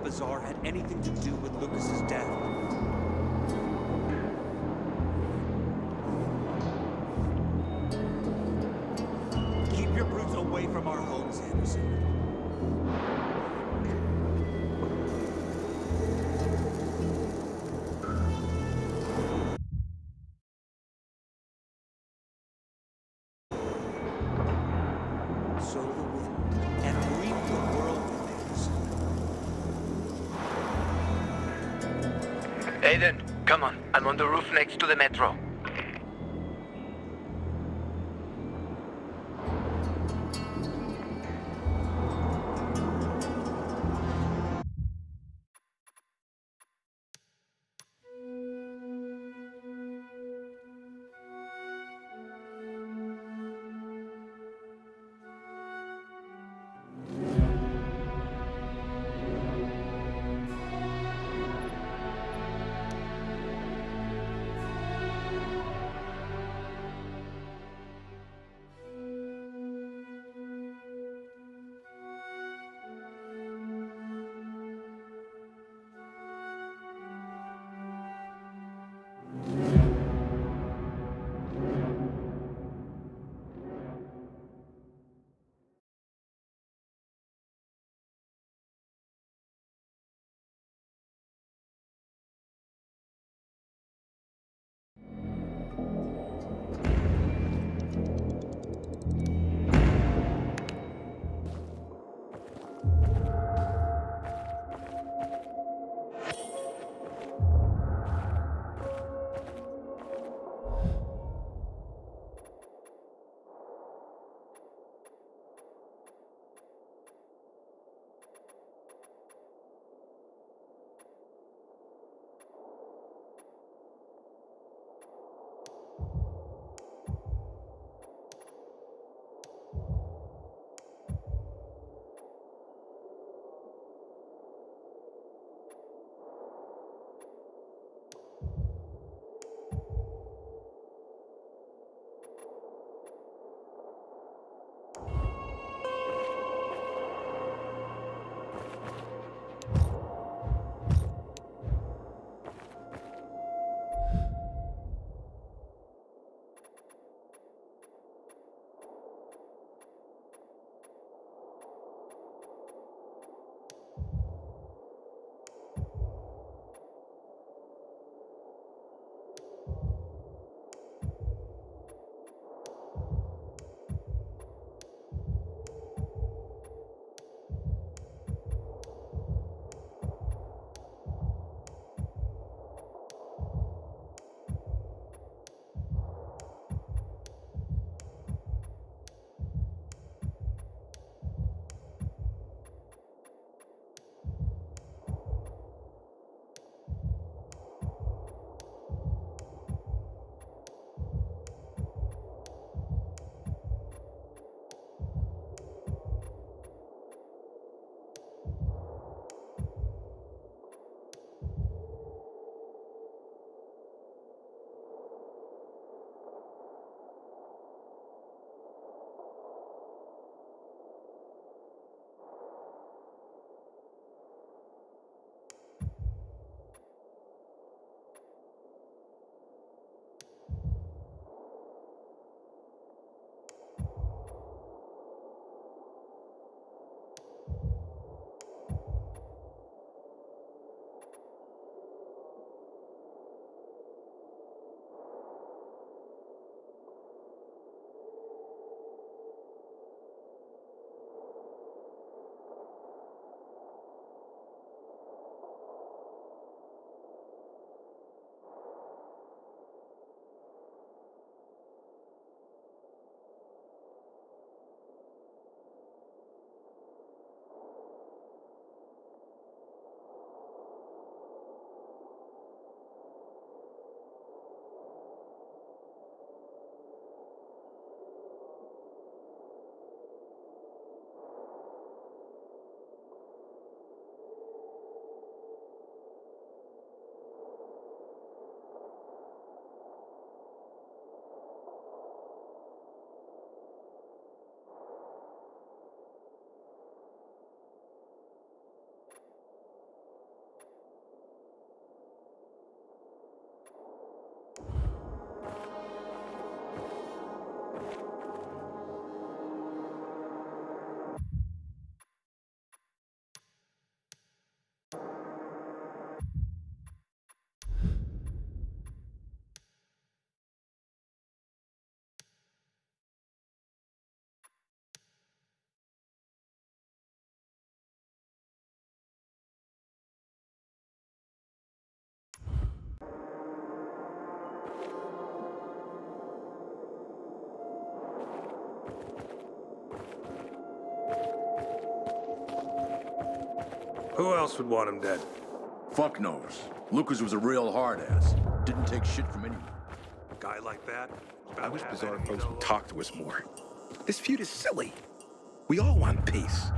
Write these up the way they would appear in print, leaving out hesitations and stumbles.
Bazaar had anything to do with Lucas's death. Keep your brutes away from our homes, Anderson. Sow the wind and reap the whirlwind. Aiden, come on. I'm on the roof next to the metro. Who else would want him dead? Fuck knows. Lucas was a real hard ass. Didn't take shit from anyone. A guy like that? I wish Bizarre folks would talk to us more. This feud is silly. We all want peace.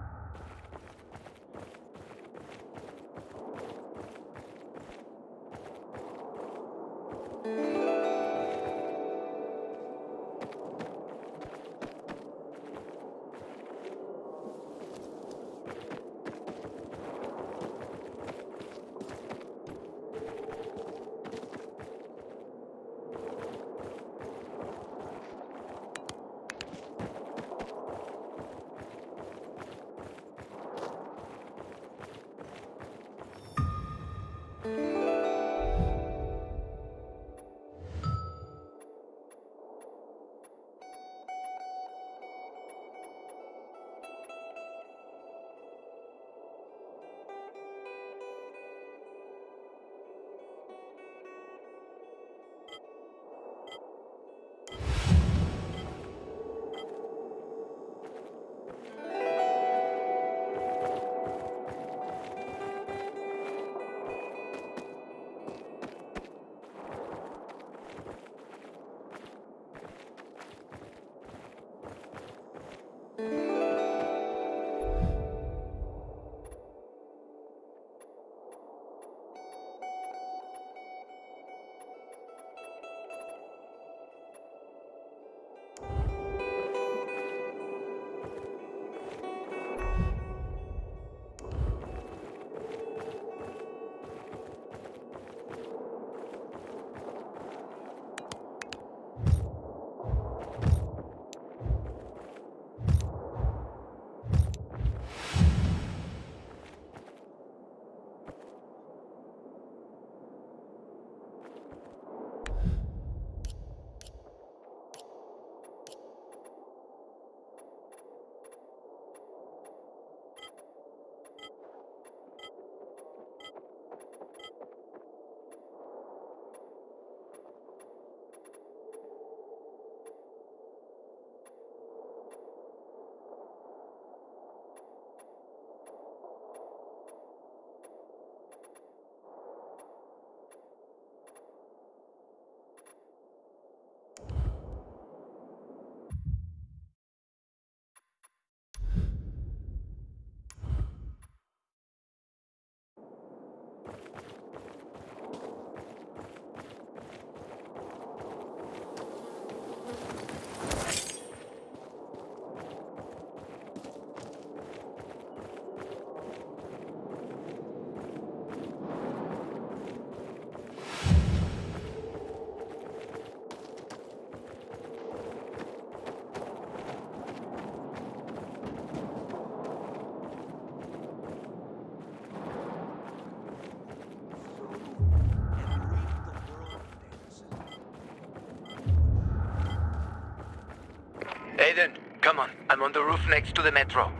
Aiden, come on. I'm on the roof next to the metro.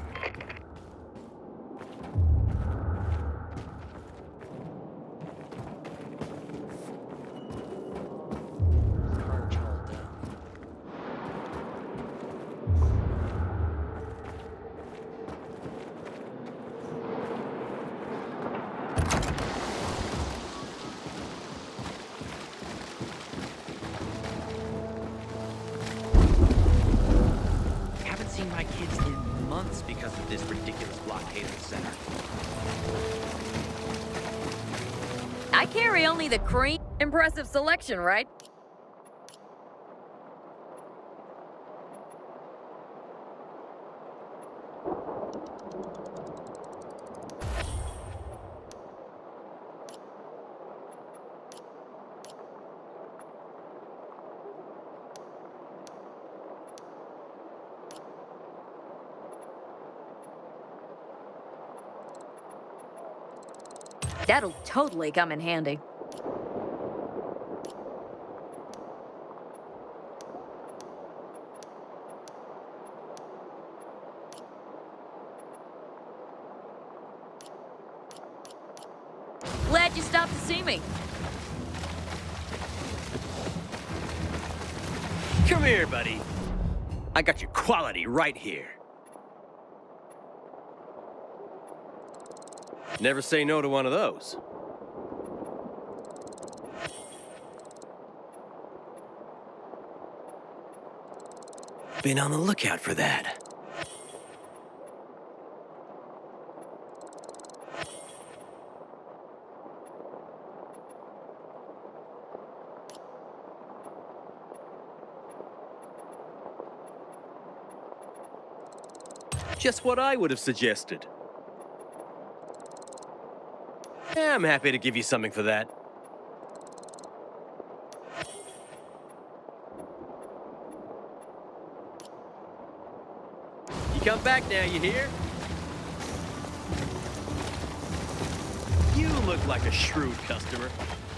My kids in months because of this ridiculous blockade of the center. I carry only the cream. Impressive selection, right? That'll totally come in handy. Glad you stopped to see me. Come here, buddy. I got your quality right here. Never say no to one of those. Been on the lookout for that. Just what I would have suggested. Yeah, I'm happy to give you something for that. You come back now, you hear? You look like a shrewd customer.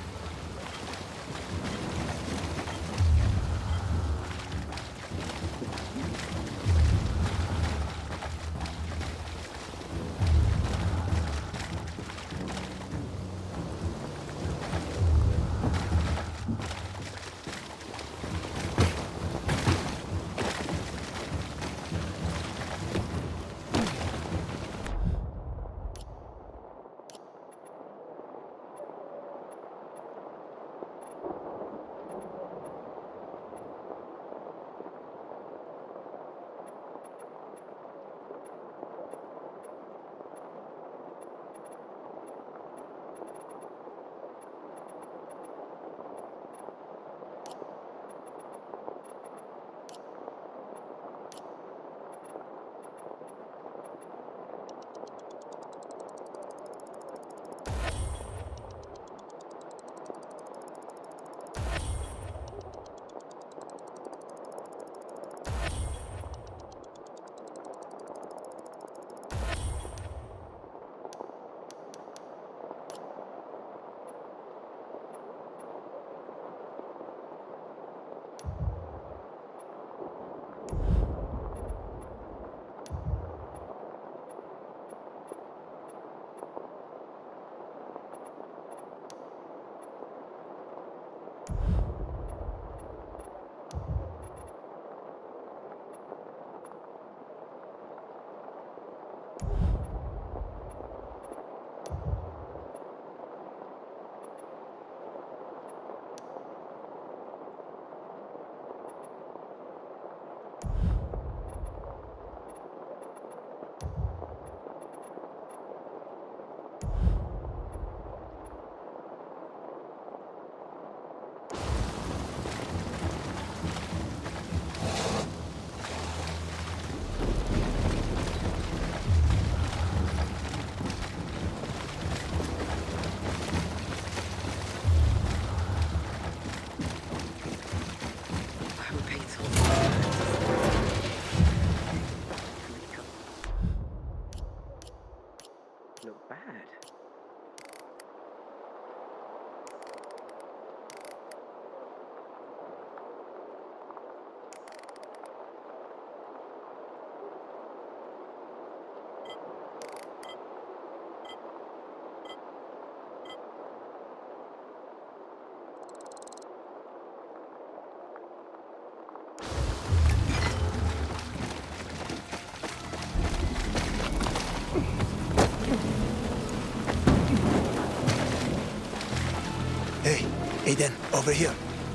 Look bad. Hey, Aiden, over here.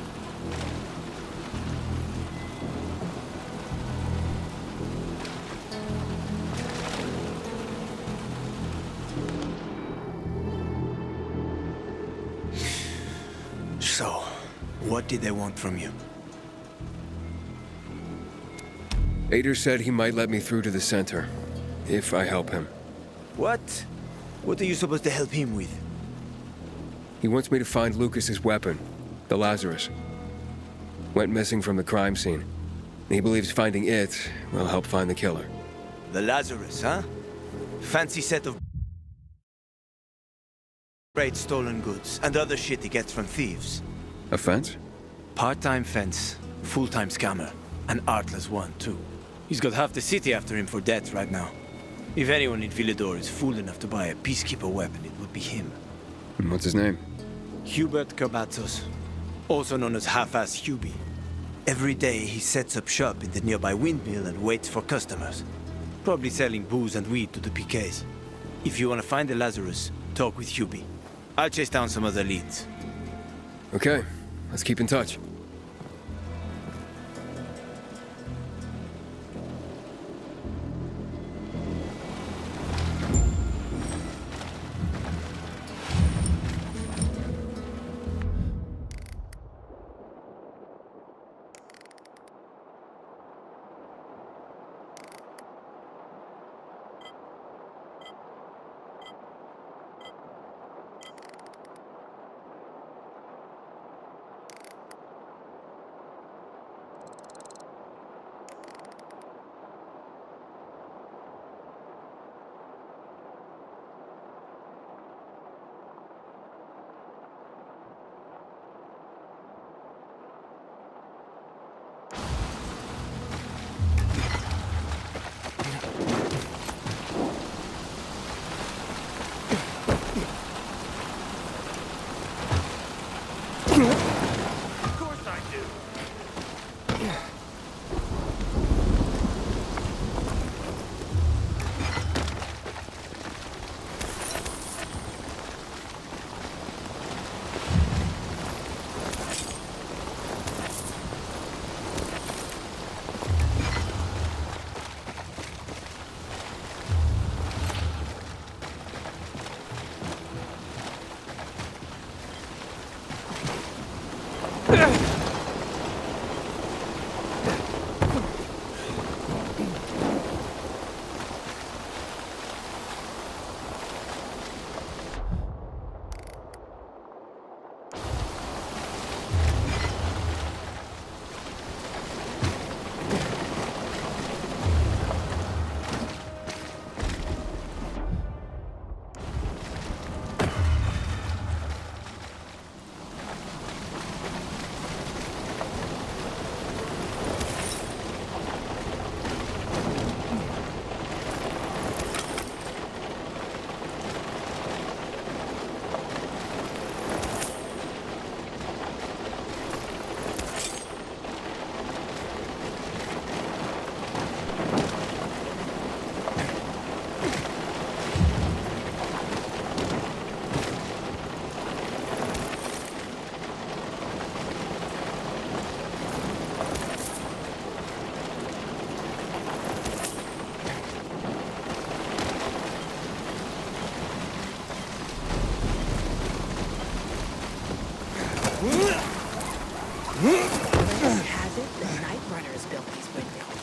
So, what did they want from you? Ader said he might let me through to the center, if I help him. What? What are you supposed to help him with? He wants me to find Lucas's weapon, the Lazarus. Went missing from the crime scene. He believes finding it will help find the killer. The Lazarus, huh? Fancy set of great stolen goods and other shit he gets from thieves. A fence? Part-time fence, full-time scammer. An artless one, too. He's got half the city after him for debt right now. If anyone in Villedor is fool enough to buy a peacekeeper weapon, it would be him. And what's his name? Hubert Carbazos, also known as Half-Ass Hubie. Every day he sets up shop in the nearby windmill and waits for customers. Probably selling booze and weed to the PKs. If you want to find the Lazarus, talk with Hubie. I'll chase down some other leads. Okay, let's keep in touch. Of course I do. Has it? The Night Runners built these windmills.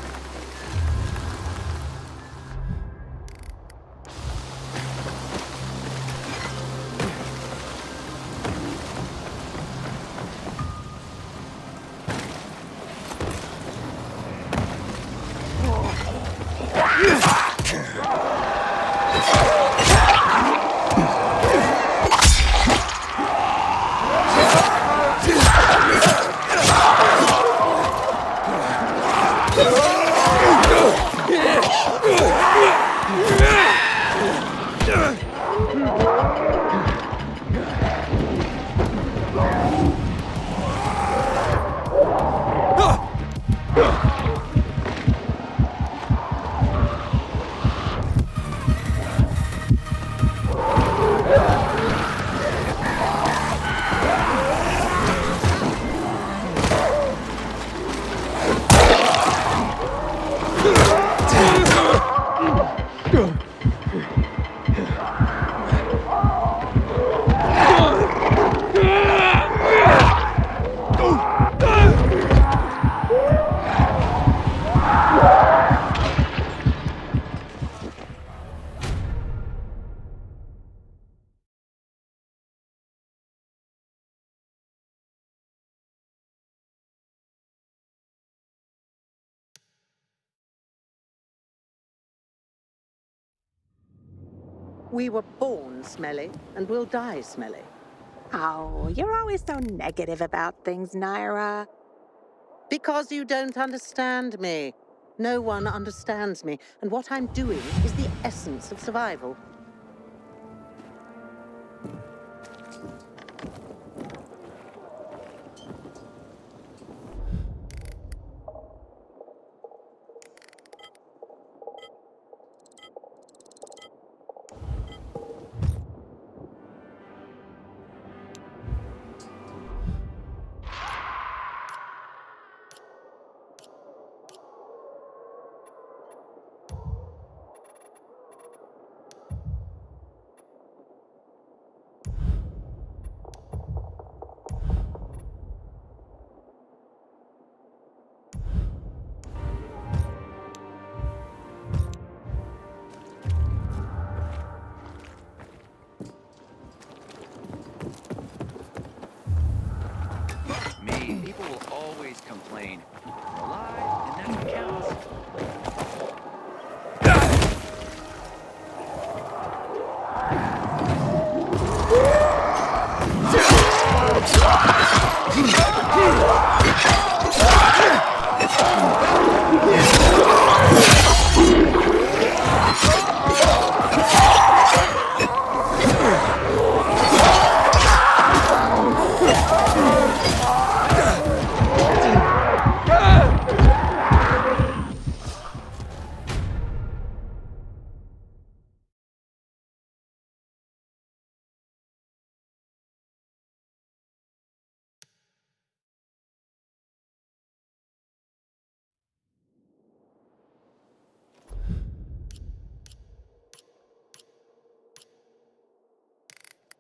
We were born smelly, and we'll die smelly. Oh, you're always so negative about things, Naira. Because you don't understand me. No one understands me, and what I'm doing is the essence of survival.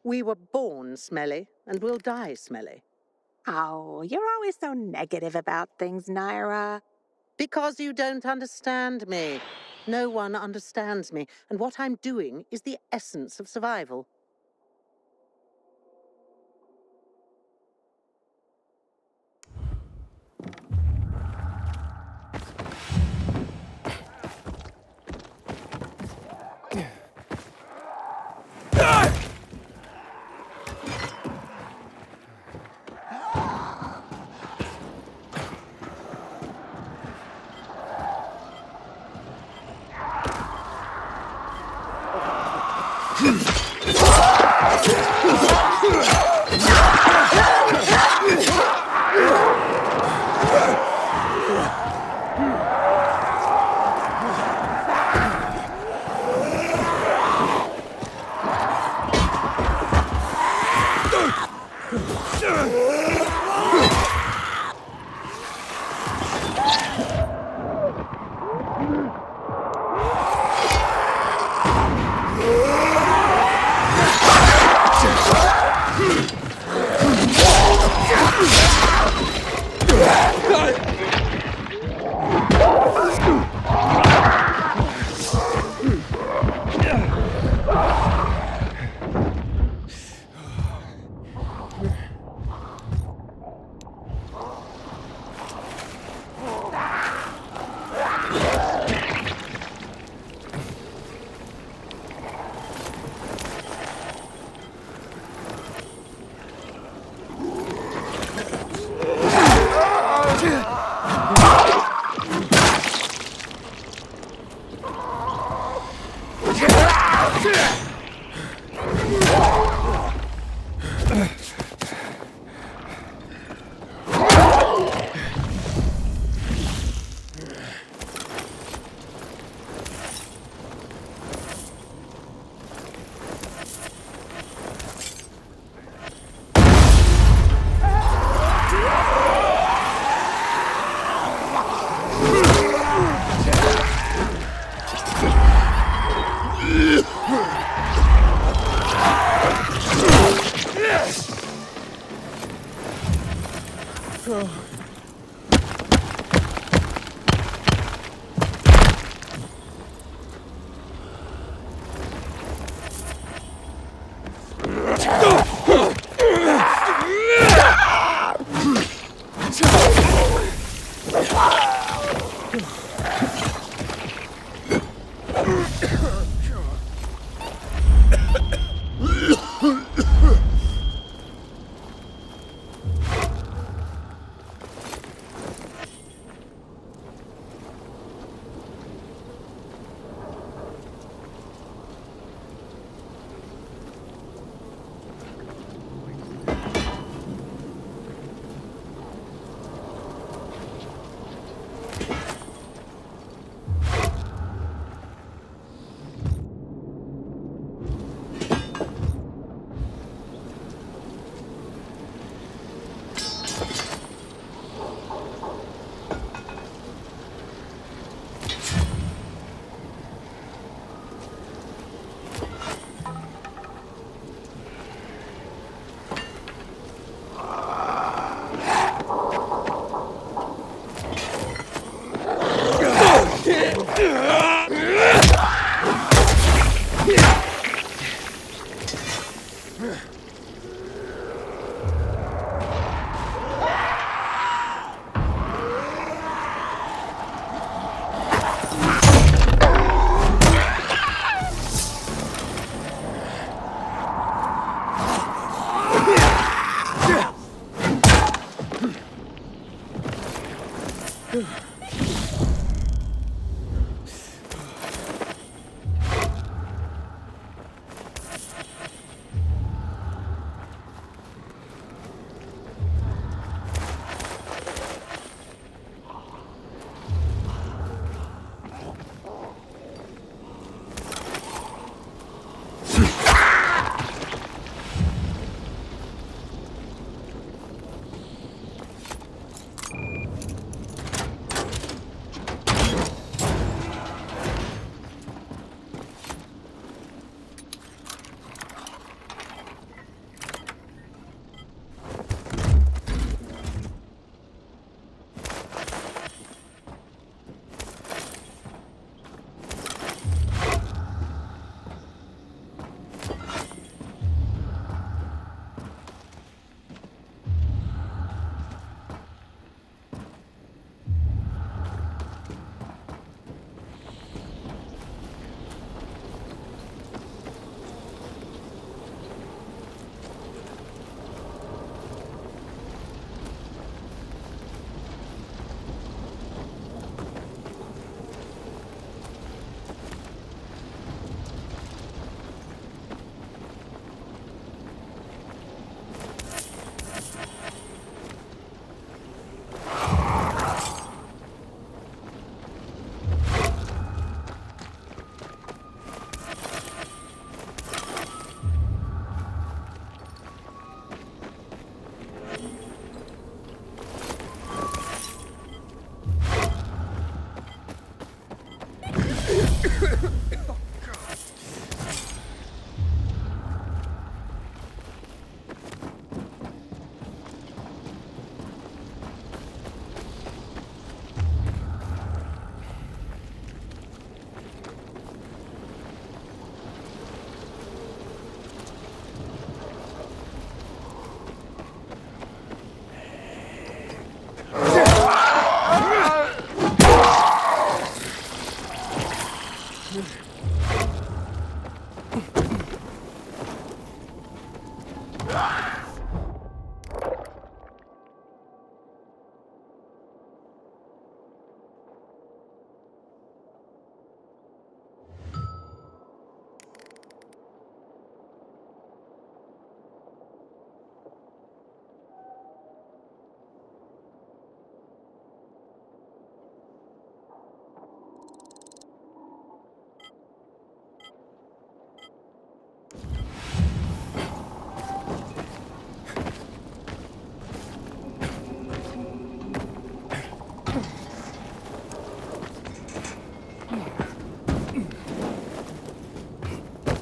We were born smelly, and we'll die smelly. Oh, you're always so negative about things, Naira. Because you don't understand me. No one understands me, and what I'm doing is the essence of survival.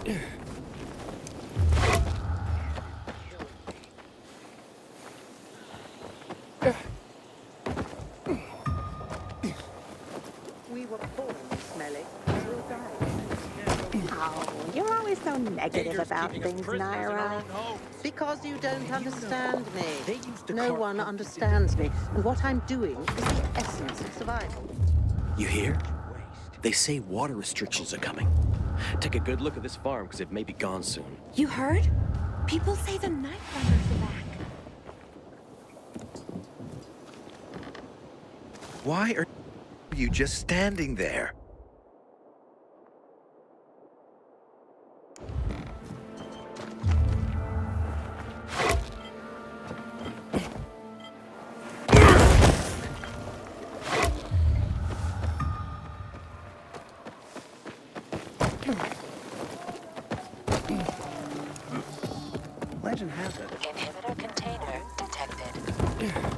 We were born smelly. We'll die. Oh, you're always so negative about things, Naira. Because you don't understand me. No one understands me. And what I'm doing is the essence of survival. You hear? They say water restrictions are coming. Take a good look at this farm, because it may be gone soon. You heard? People say the Night Runners are back. Why are you just standing there? Legend has it. Inhibitor container detected.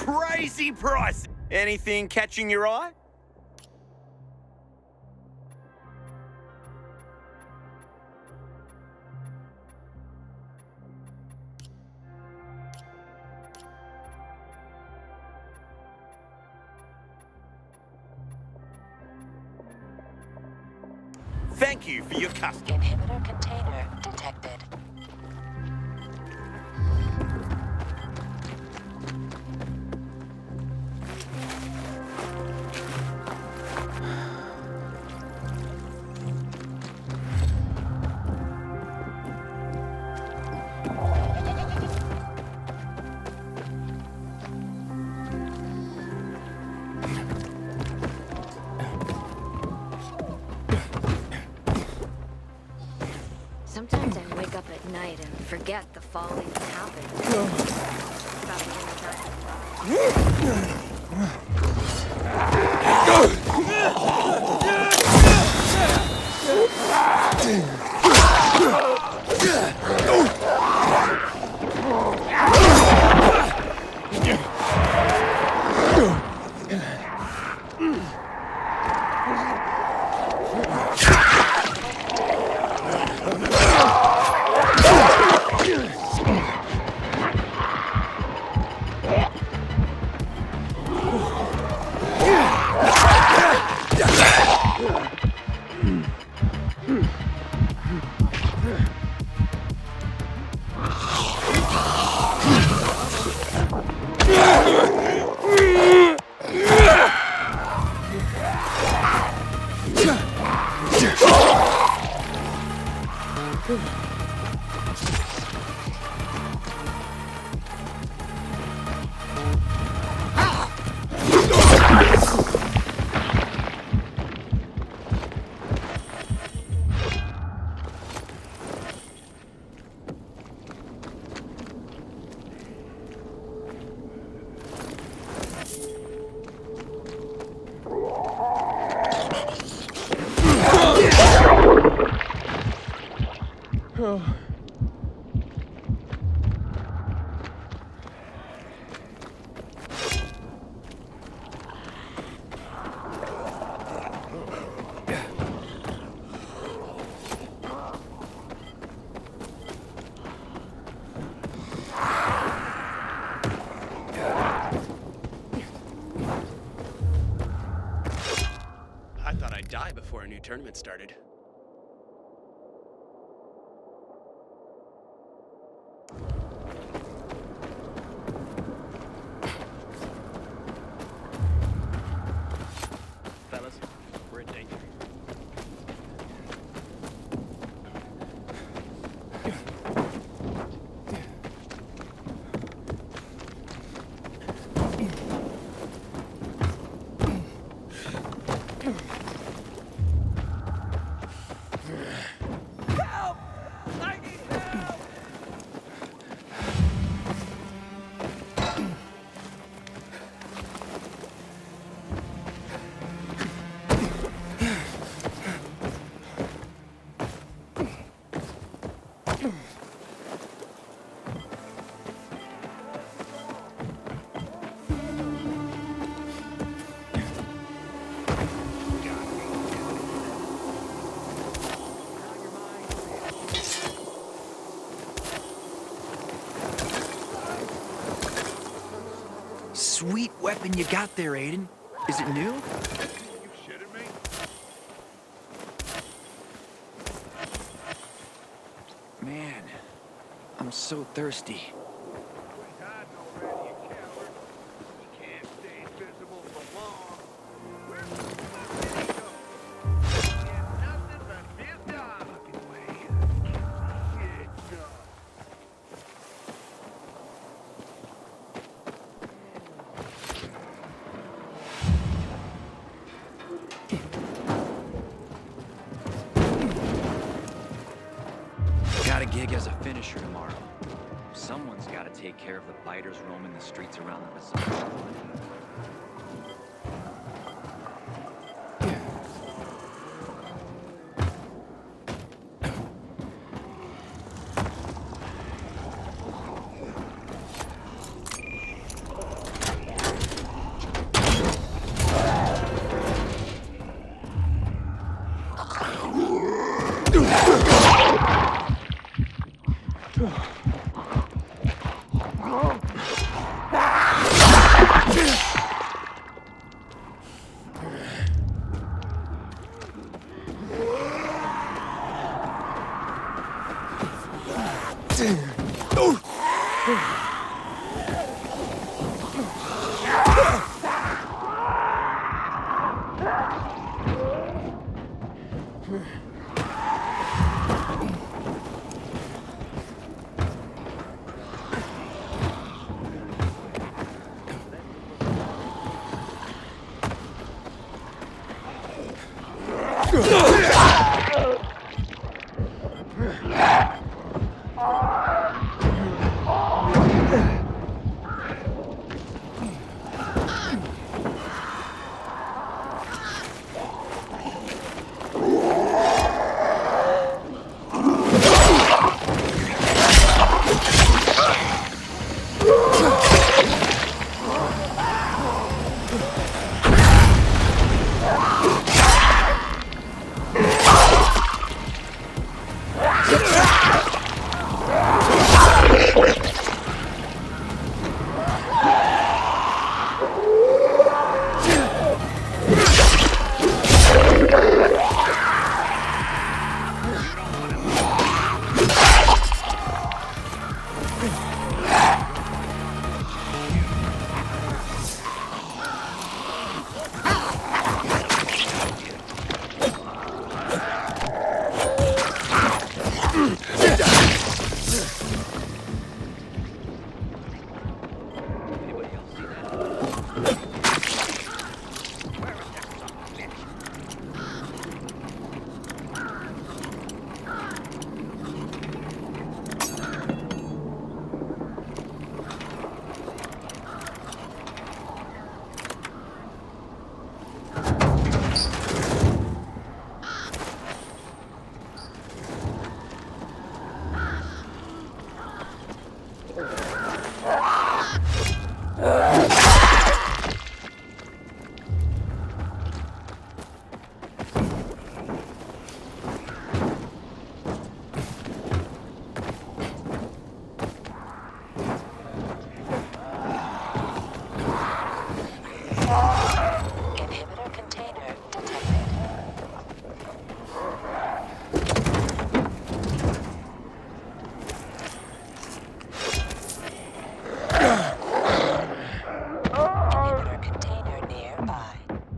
Crazy price! Anything catching your eye? Thank you for your custom. Inhibitor container detected. Sometimes I wake up at night and forget the fall even happened. About the I thought I'd die before a new tournament started. Fellas, we're in danger. Sweet weapon you got there, Aiden. Is it new? You shitting me? Man, I'm so thirsty. Quit hiding already, you coward. You can't stay invisible for long. Where the fuck did he go? Get nothing but $50 away. Shit, done. Got a gig as a finisher tomorrow. Someone's got to take care of the biters roaming the streets around the bazaar. Inhibitor container detected. Inhibitor container nearby.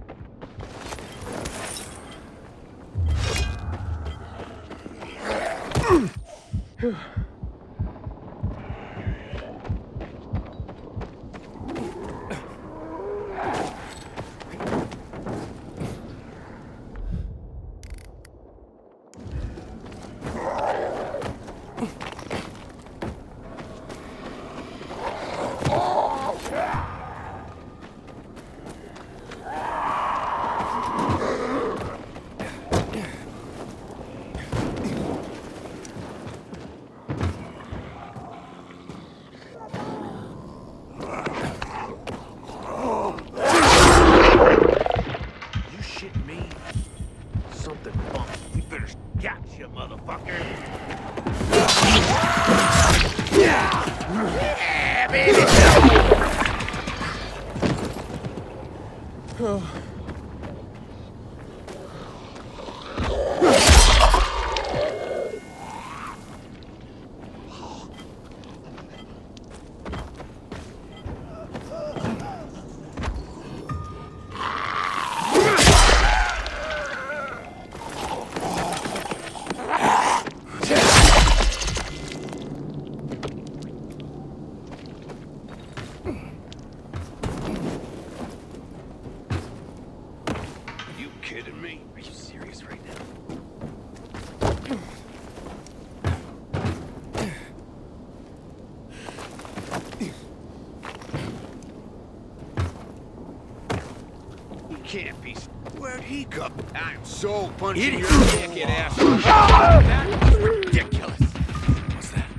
Can't be. Where'd he go? I'm so punching your naked ass. That was ridiculous. What's that?